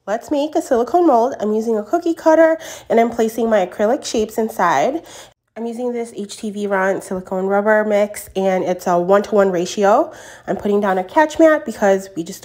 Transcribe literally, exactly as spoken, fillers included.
Let's make a silicone mold. I'm using a cookie cutter and I'm placing my acrylic shapes inside. I'm using this H T V Run silicone rubber mix and it's a one to one ratio. I'm putting down a catch mat because we just don't